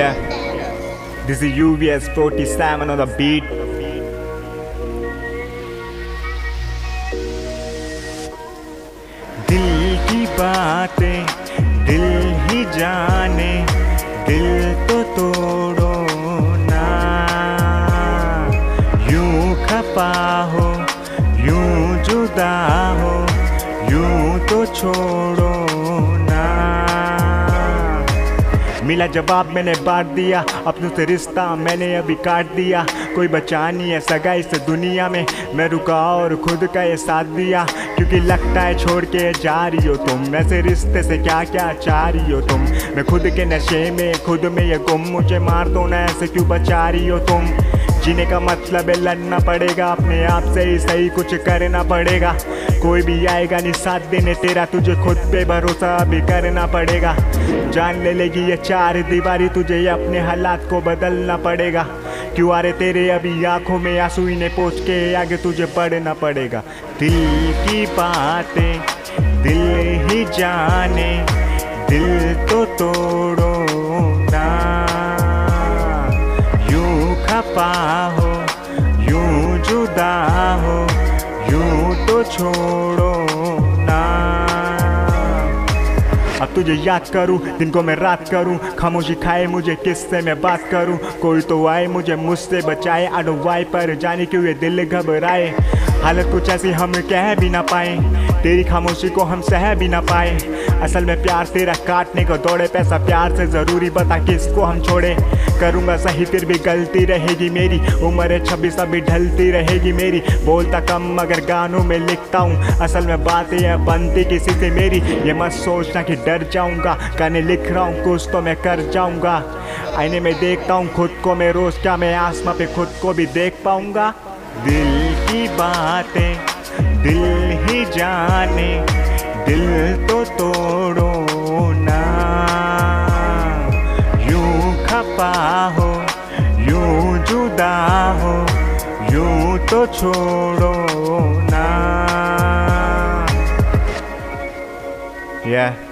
Yeah, this is UVS 47 on the beat. दिल की बातें दिल ही जाने, दिल तो तोड़ो ना। यूं खफा हो, यूं जुदा हो, यूं तो छोड़ो ना। मिला जवाब मैंने बांट दिया, अपनों से रिश्ता मैंने अभी काट दिया। कोई बचा नहीं है सगा इस दुनिया में, मैं रुका और खुद का ये साथ दिया। क्योंकि लगता है छोड़ के जा रही हो तुम, ऐसे रिश्ते से क्या क्या चाह रही हो तुम। मैं खुद के नशे में खुद में ये गुम, मुझे मार दो ना ऐसे क्यों बचा रही हो तुम। जीने का मतलब है लड़ना पड़ेगा, अपने आप से ही सही कुछ करना पड़ेगा। कोई भी आएगा नहीं साथ देने तेरा, तुझे खुद पे भरोसा भी करना पड़ेगा। जान ले लेगी ये चार दीवारी, तुझे अपने हालात को बदलना पड़ेगा। क्यों आ रहे तेरे अभी आंखों में आंसू, इन्हें पोंछ के आगे तुझे पढ़ना पड़ेगा। दिल की बातें दिल ही जाने, दिल तो तोड़ो ना। यूं खफा हो, यूं जुदा हो, यूं तो छोड़ो ना। अब तुझे याद करूं, दिन को मैं रात करूं, खामोशी खाए मुझे किससे मैं बात करूं। कोई तो आए मुझे मुझसे बचाए, आडो वाई पर जाने क्यों ये दिल घबराए। हालत कुछ ऐसी हम कह भी ना पाए, तेरी खामोशी को हम सह भी ना पाए। असल में प्यार तेरा काटने को दौड़े, पैसा प्यार से जरूरी बता किसको हम छोड़े। करूँगा सही फिर भी गलती रहेगी मेरी, उम्र है 26 अभी ढलती रहेगी मेरी। बोलता कम मगर गानों में लिखता हूँ, असल में बातें है बनती किसी से मेरी। ये मत सोचना कि डर जाऊँगा, गाने लिख रहा हूँ कुछ तो मैं कर जाऊँगा। आईने में देखता हूँ खुद को मैं रोज़, क्या मैं आसमां पे खुद को भी देख पाऊँगा। दिल की बातें दिल ही जाने, दिल तो तोड़ो ना। यूं खफा हो, यूं जुदा हो, यूं तो छोड़ो ना। Yeah.